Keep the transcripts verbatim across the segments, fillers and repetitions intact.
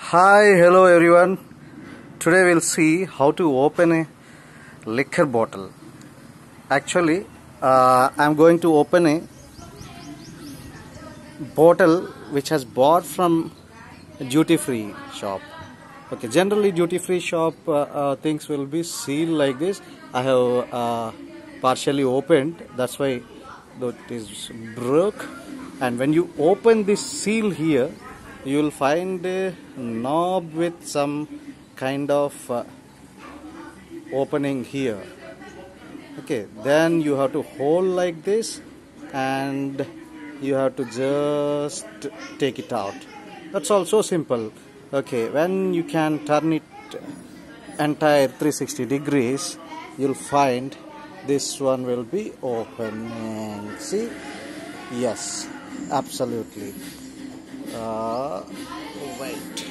Hi, hello everyone. Today we'll see how to open a liquor bottle. Actually, uh, I'm going to open a bottle which has bought from a duty-free shop. Okay, generally duty-free shop uh, uh, things will be sealed like this. I have uh, partially opened. That's why it is broke. And when you open this seal here, you will find a knob with some kind of uh, opening here. Okay, then you have to hold like this and you have to just take it out. That's also simple. Okay, when you can turn it entire three hundred sixty degrees, you'll find this one will be opening. See? Yes, absolutely. Uh, wait.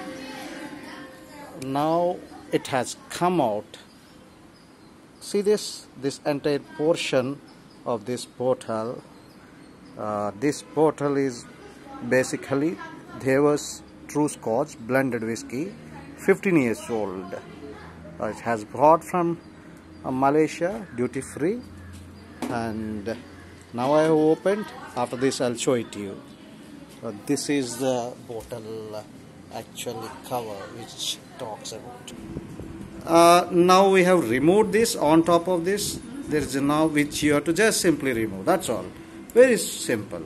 Now it has come out. See this? This entire portion of this bottle. Uh, this bottle is basically Deva's True Scotch blended whiskey, fifteen years old. Uh, it has brought from uh, Malaysia, duty free, and now I have opened. After this, I'll show it to you. Uh, this is the bottle uh, actually cover which talks about. Uh, now we have removed this. On top of this, there is a knob which you have to just simply remove. That's all. Very simple.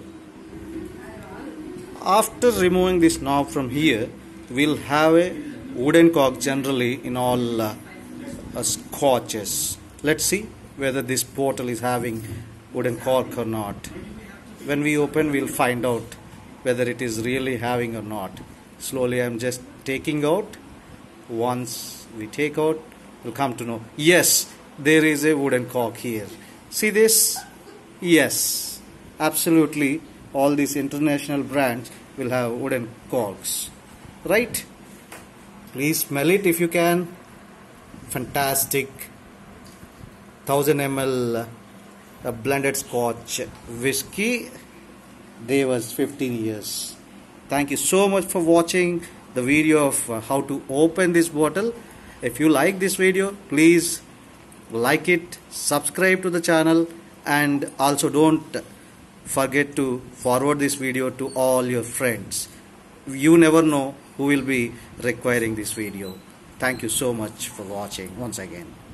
After removing this knob from here, we'll have a wooden cork generally in all uh, uh, scotches. Let's see whether this bottle is having wooden cork or not. When we open, we'll find out whether it is really having or not. Slowly I'm just taking out. Once we take out, we'll come to know. Yes, there is a wooden cork here. See this? Yes, absolutely. All these international brands will have wooden corks, right? Please smell it if you can. Fantastic. one thousand milliliters uh, blended Scotch whiskey. They was fifteen years. Thank you so much for watching the video of uh, how to open this bottle. If you like this video, please like it, subscribe to the channel, and also don't forget to forward this video to all your friends. You never know who will be requiring this video. Thank you so much for watching once again.